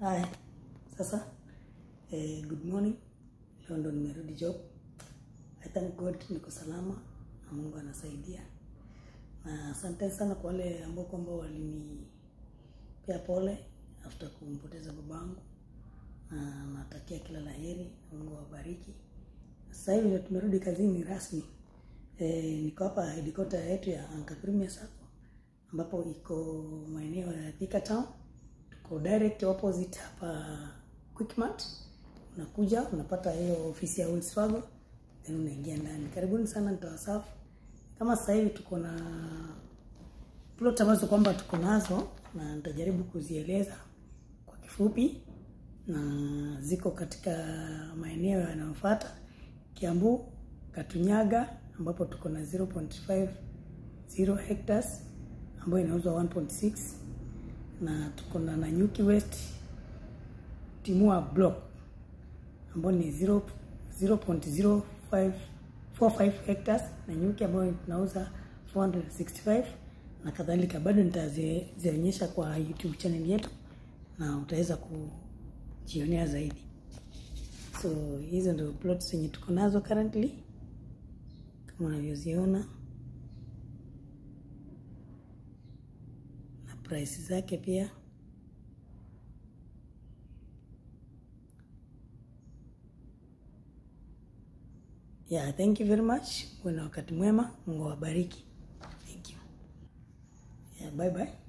Hi. Sasa, good morning. Leo ndo nimerudi job. I thank God niko salama na Mungu anasaidia. Na asante sana kwa wale ambao kwamba walinipea pole after kumpoteza babangu. Na natakia kila laheri, Mungu awabariki. Sasa hivi tumerudi kazini rasmi. Niko hapa headquarter yetu ya Anka Premier Sacco ambapo iko maeneo ya Thika Town. Tuko direct opposite hapa Quickmart. Unakuja unapata hiyo ofisi ya Volkswagen, then unaingia ndani. Karibuni sana, nitawasafu. Kama sasa hivi tuko na plot ambazo kwamba tuko nazo na nitajaribu kuzieleza kwa kifupi, na ziko katika maeneo yanayofuata: Kiambu, Katunyaga ambapo tuko na 0.50 hectares ambayo inauzwa 1.6, na tuko na Nanyuki West Timua block ambayo ni 0.0545 hectares na Nanyuki ambayo tunauza 465 na kadhalika. Bado nitazionyesha kwa YouTube channel yetu na utaweza kujionea zaidi. So hizo ndio plots zenye tuko nazo currently kama unavyoziona, na price zake pia. Yeah, thank you very much. Uwe na wakati mwema. Mungu awabariki. Thank you. Yeah, bye bye.